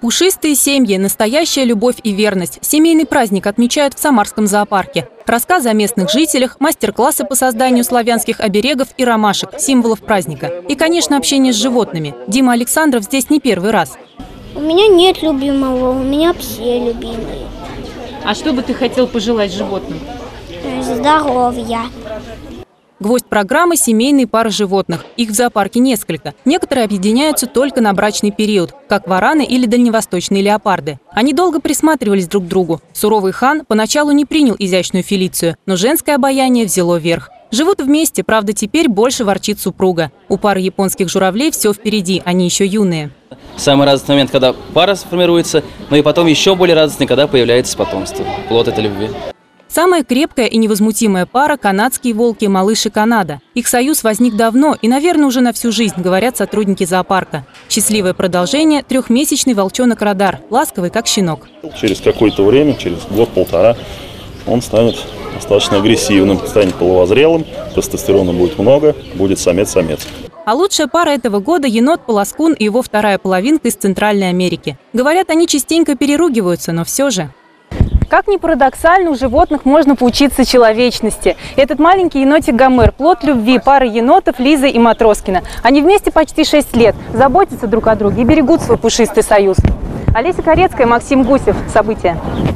Пушистые семьи, настоящая любовь и верность. Семейный праздник отмечают в Самарском зоопарке. Рассказы о местных жителях, мастер-классы по созданию славянских оберегов и ромашек, символов праздника. И, конечно, общение с животными. Дима Александров здесь не первый раз. У меня нет любимого, у меня все любимые. А что бы ты хотел пожелать животным? Здоровья. Гвоздь программы – семейные пары животных. Их в зоопарке несколько. Некоторые объединяются только на брачный период, как вараны или дальневосточные леопарды. Они долго присматривались друг к другу. Суровый хан поначалу не принял изящную Фелицию, но женское обаяние взяло верх. Живут вместе, правда, теперь больше ворчит супруга. У пары японских журавлей все впереди, они еще юные. Самый радостный момент, когда пара сформируется, но и потом еще более радостный, когда появляется потомство. Плод этой любви. Самая крепкая и невозмутимая пара – канадские волки «Малыш» и «Канада». Их союз возник давно и, наверное, уже на всю жизнь, говорят сотрудники зоопарка. Счастливое продолжение – 3-месячный волчонок Радар, ласковый, как щенок. Через какое-то время, через год-полтора, он станет достаточно агрессивным, станет половозрелым, тестостерона будет много, будет самец-самец. А лучшая пара этого года – енот-полоскун и его вторая половинка из Центральной Америки. Говорят, они частенько переругиваются, но все же. Как ни парадоксально, у животных можно поучиться человечности. Этот маленький енотик Гомер – плод любви пары енотов Лиза и Матроскина. Они вместе почти 6 лет, заботятся друг о друге и берегут свой пушистый союз. Олеся Корецкая, Максим Гусев. События.